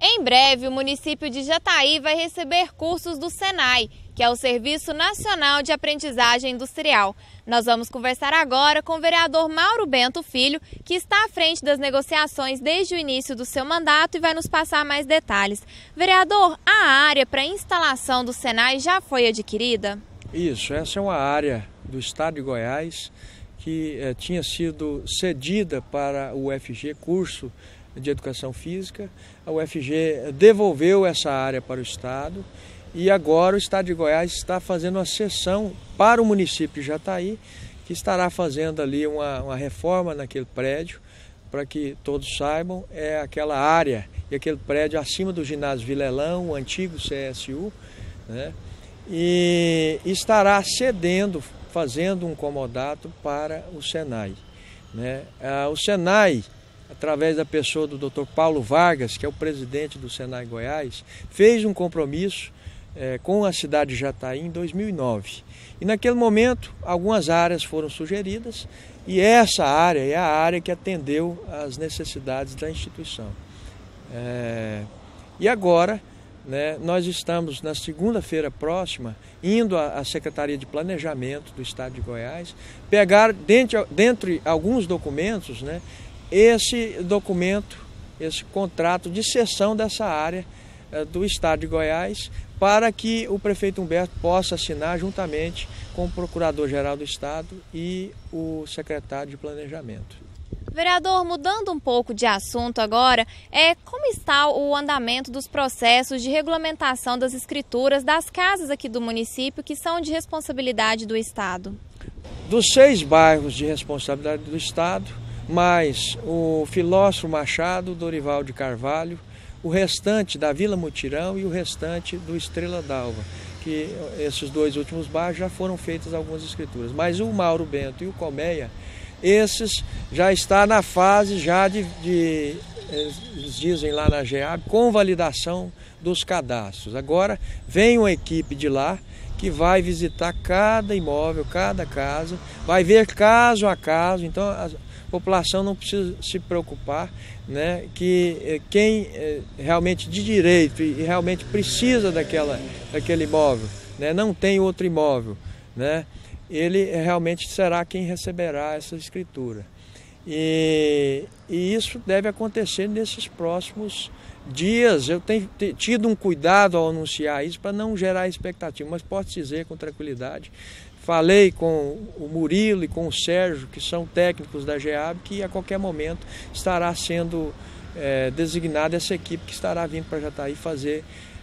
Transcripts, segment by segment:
Em breve, o município de Jataí vai receber cursos do SENAI, que é o Serviço Nacional de Aprendizagem Industrial. Nós vamos conversar agora com o vereador Mauro Bento Filho, que está à frente das negociações desde o início do seu mandato e vai nos passar mais detalhes. Vereador, a área para instalação do SENAI já foi adquirida? Isso, essa é uma área do estado de Goiás que tinha sido cedida para o UFG, curso de Educação Física. A UFG devolveu essa área para o estado e agora o estado de Goiás está fazendo uma cessão para o município de Jataí, que estará fazendo ali uma reforma naquele prédio, para que todos saibam, é aquela área e aquele prédio acima do ginásio Vilelão, o antigo CSU, né? E estará cedendo, fazendo um comodato para o SENAI, né? O SENAI, através da pessoa do Dr. Paulo Vargas, que é o presidente do SENAI Goiás, fez um compromisso com a cidade de Jataí em 2009. E naquele momento, algumas áreas foram sugeridas e essa área é a área que atendeu às necessidades da instituição. E agora, né, nós estamos na segunda-feira próxima indo à Secretaria de Planejamento do Estado de Goiás, pegar dentre alguns documentos, né, esse documento, esse contrato de cessão dessa área do Estado de Goiás, para que o prefeito Humberto possa assinar juntamente com o Procurador-Geral do Estado e o secretário de Planejamento. Vereador, mudando um pouco de assunto agora, como está o andamento dos processos de regulamentação das escrituras das casas aqui do município que são de responsabilidade do Estado? Dos 6 bairros de responsabilidade do Estado, mais o Filósofo Machado, Dorival de Carvalho, o restante da Vila Mutirão e o restante do Estrela d'Alva, que esses 2 últimos bairros já foram feitas algumas escrituras. Mas o Mauro Bento e o Colmeia, esses já está na fase já eles dizem lá na GEAB, com validação dos cadastros. Agora vem uma equipe de lá que vai visitar cada imóvel, cada casa, vai ver caso a caso. Então a população não precisa se preocupar, né, que quem realmente de direito e realmente precisa daquele imóvel, né, não tem outro imóvel, né, ele realmente será quem receberá essa escritura. E isso deve acontecer nesses próximos dias. Eu tenho tido um cuidado ao anunciar isso para não gerar expectativa, mas posso dizer com tranquilidade. Falei com o Murilo e com o Sérgio, que são técnicos da GEAB, que a qualquer momento estará sendo designada essa equipe que estará vindo para Jataí fazer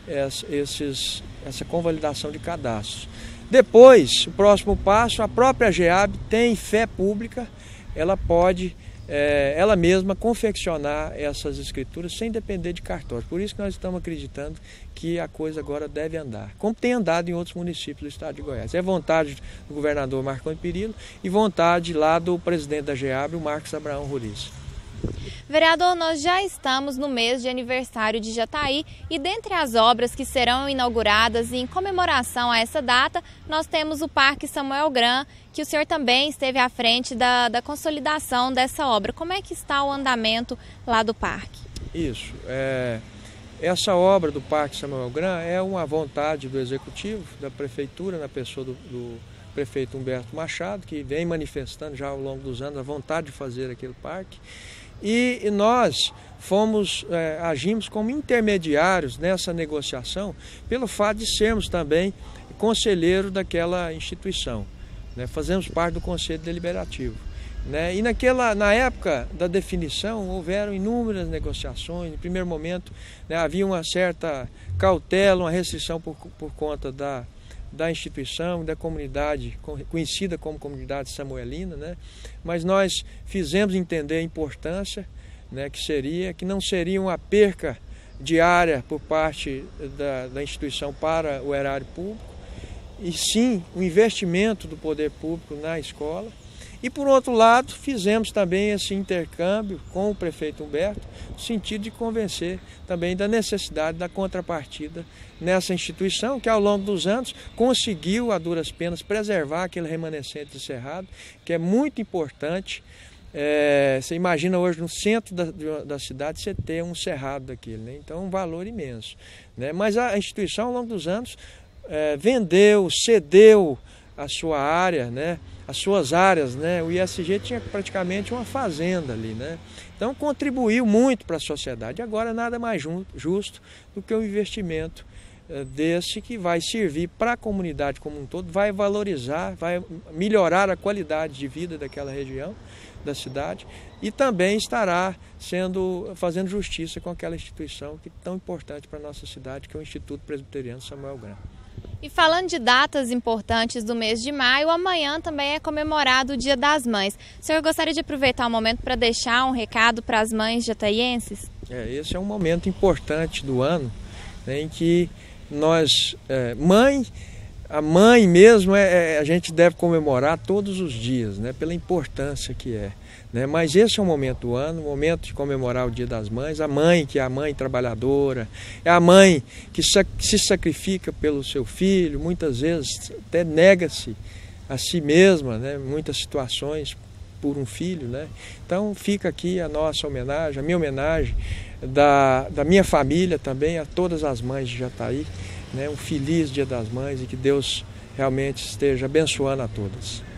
essa convalidação de cadastros. Depois, o próximo passo, a própria GEAB tem fé pública, ela pode ela mesma confeccionar essas escrituras sem depender de cartório. Por isso que nós estamos acreditando que a coisa agora deve andar, como tem andado em outros municípios do estado de Goiás. É vontade do governador Marconi Perillo e vontade lá do presidente da GEAB, o Marcos Abraão Roriz. Vereador, nós já estamos no mês de aniversário de Jataí e dentre as obras que serão inauguradas em comemoração a essa data, nós temos o Parque Samuel Gran, que o senhor também esteve à frente da consolidação dessa obra. Como é que está o andamento lá do parque? Isso, essa obra do Parque Samuel Gran é uma vontade do Executivo, da Prefeitura, na pessoa do prefeito Humberto Machado, que vem manifestando já ao longo dos anos a vontade de fazer aquele parque. E nós agimos como intermediários nessa negociação pelo fato de sermos também conselheiro daquela instituição, né? Fazemos parte do Conselho Deliberativo, né? E na época da definição houveram inúmeras negociações. No primeiro momento, né, havia uma certa cautela, uma restrição por conta da instituição, da comunidade, conhecida como comunidade samuelina, né? Mas nós fizemos entender a importância, né, que não seria uma perca diária por parte da instituição para o erário público, e sim um investimento do poder público na escola. E por outro lado, fizemos também esse intercâmbio com o prefeito Humberto, no sentido de convencer também da necessidade da contrapartida nessa instituição, que ao longo dos anos conseguiu, a duras penas, preservar aquele remanescente de cerrado, que é muito importante Você imagina hoje no centro da cidade você ter um cerrado daquele, né? Então é um valor imenso, né? Mas a instituição ao longo dos anos vendeu, cedeu a sua área, né? As suas áreas, né? O ISG tinha praticamente uma fazenda ali, né? Então contribuiu muito para a sociedade. Agora nada mais justo do que um investimento desse que vai servir para a comunidade como um todo, vai valorizar, vai melhorar a qualidade de vida daquela região da cidade e também estará fazendo justiça com aquela instituição que é tão importante para a nossa cidade, que é o Instituto Presbiteriano Samuel Graham. E falando de datas importantes do mês de maio, amanhã também é comemorado o Dia das Mães. O senhor gostaria de aproveitar o momento para deixar um recado para as mães jataienses? Esse é um momento importante do ano, né, em que nós, a mãe mesmo, a gente deve comemorar todos os dias, né, pela importância que é. Né? Mas esse é o momento do ano, o momento de comemorar o Dia das Mães. A mãe, que é a mãe trabalhadora, é a mãe que se sacrifica pelo seu filho, muitas vezes até nega-se a si mesma, né? Muitas situações por um filho, né? Então fica aqui a nossa homenagem, a minha homenagem, da minha família também, a todas as mães de Jataí, né? Um feliz Dia das Mães e que Deus realmente esteja abençoando a todas.